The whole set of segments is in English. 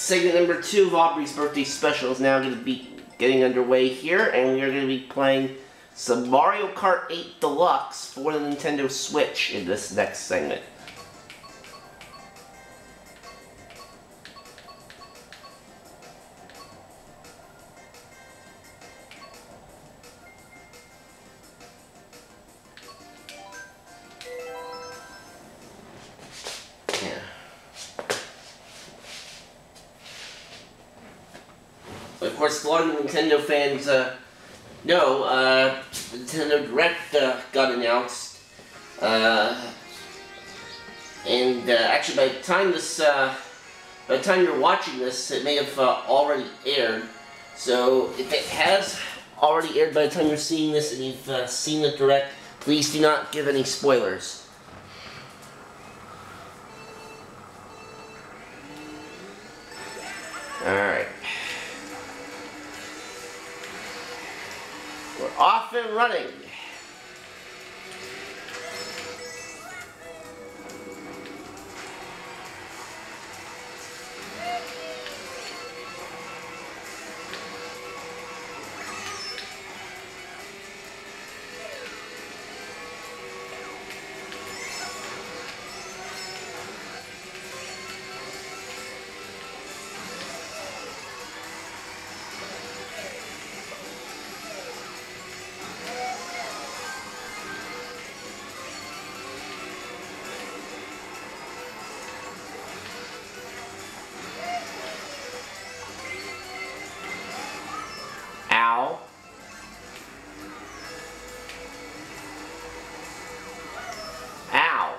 segment number 2 of Aubrey's birthday special is now going to be getting underway here, and we are going to be playing some Mario Kart 8 Deluxe for the Nintendo Switch in this next segment. Of course, a lot of Nintendo fans know Nintendo Direct got announced, and actually, by the time you're watching this, it may have already aired. So, if it has already aired by the time you're seeing this, and you've seen the Direct, please do not give any spoilers. Alright. We're off and running. Ow. Ow.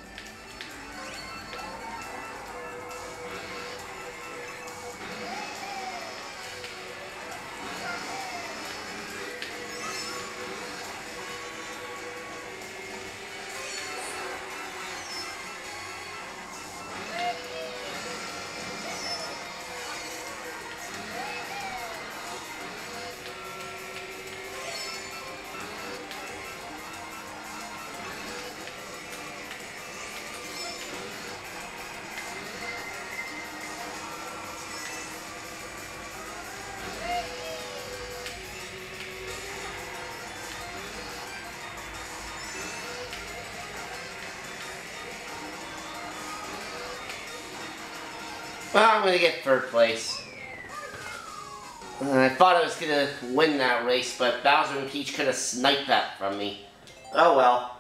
Well, I'm gonna get third place. I thought I was gonna win that race, but Bowser and Peach could have sniped that from me. Oh well.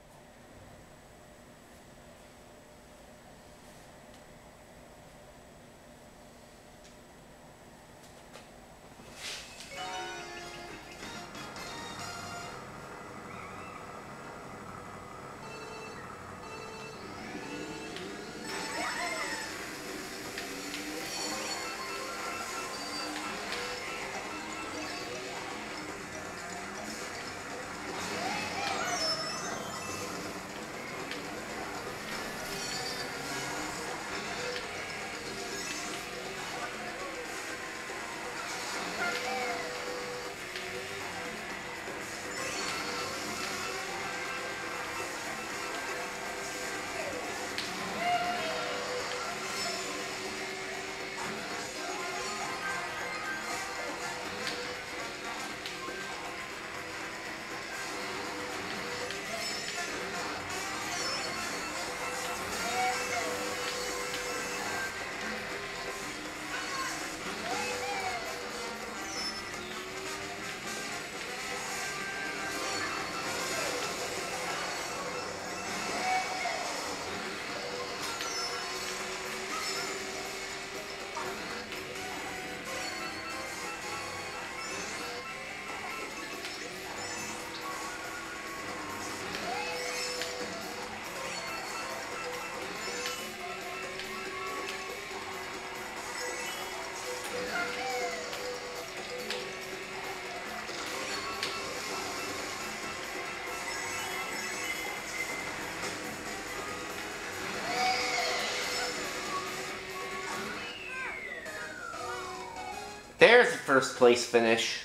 There's the first place finish.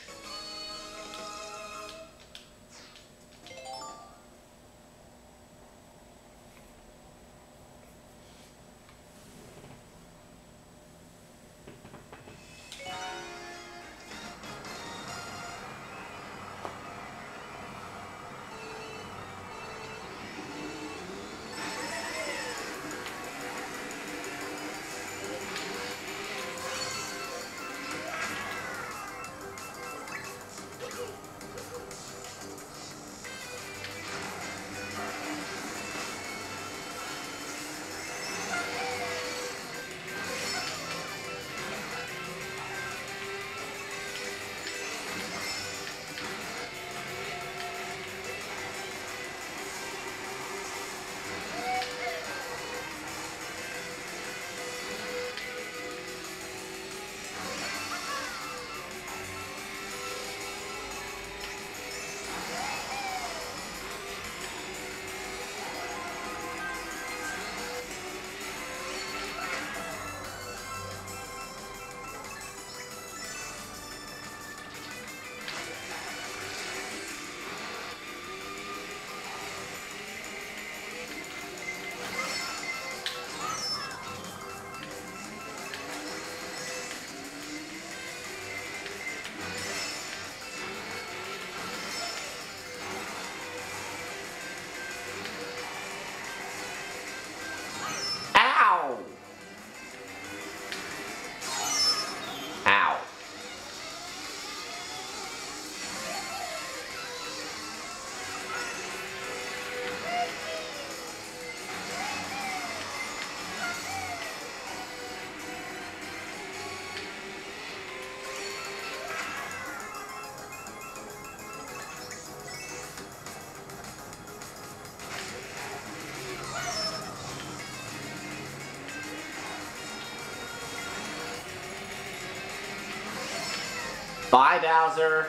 Ow! Ow. Bye, Bowser.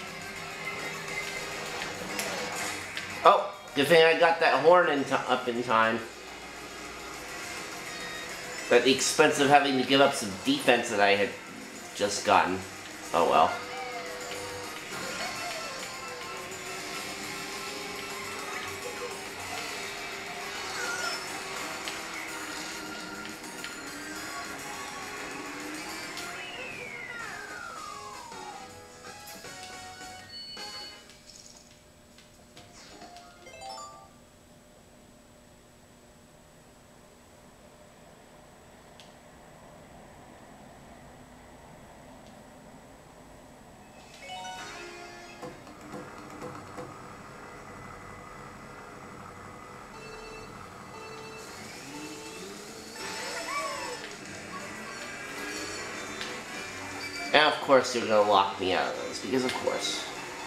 Oh, good thing I got that horn up in time. At the expense of having to give up some defense that I had just gotten. Oh well. And of course they're gonna lock me out of those, because of course.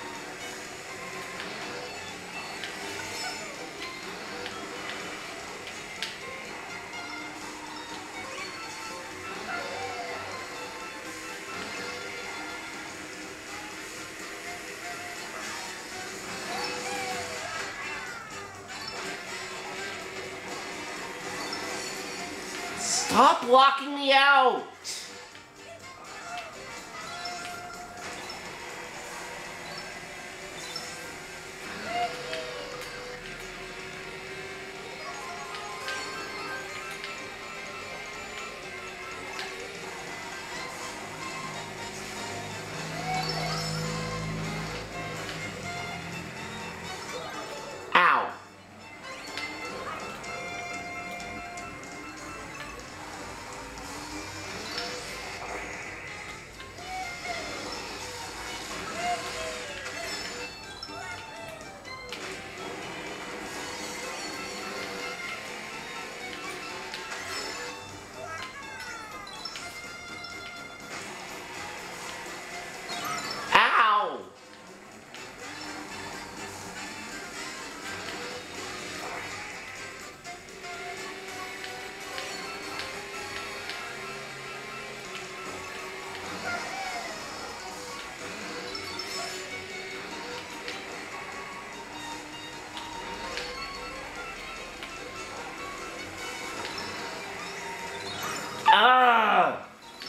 Stop locking me out! Ah!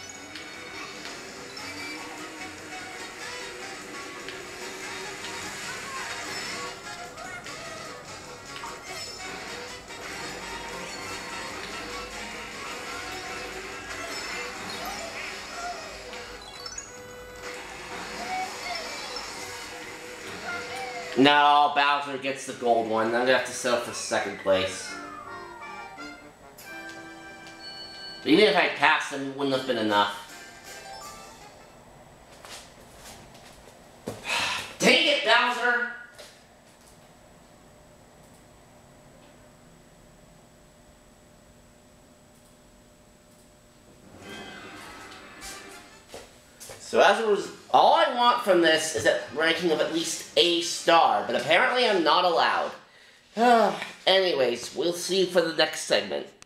No, Bowser gets the gold one. I'm gonna have to settle for second place. But even if I passed him, it wouldn't have been enough. Dang it, Bowser! So as a result, all I want from this is a ranking of at least A star, but apparently I'm not allowed. Anyways, we'll see you for the next segment.